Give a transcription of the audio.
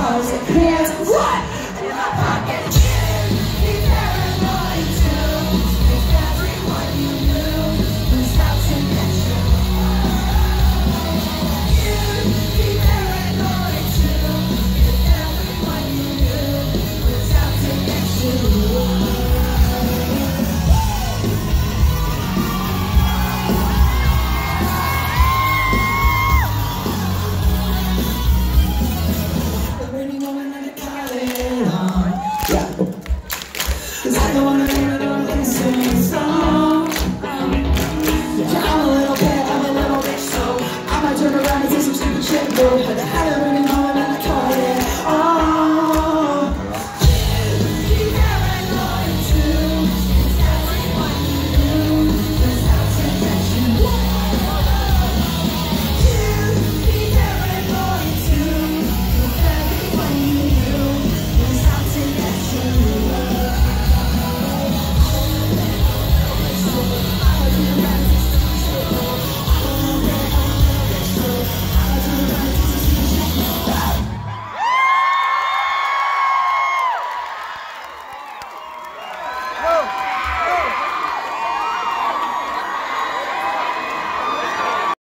cars and hands. What? In my pocket. Be paranoid too. If everyone you knew was out to get you. You'd be paranoid too. If everyone you knew was out to get you. Cause I don't wanna hear the sing song. Yeah, I'm a little bit so I might turn around and say some stupid shit, but I don't really know.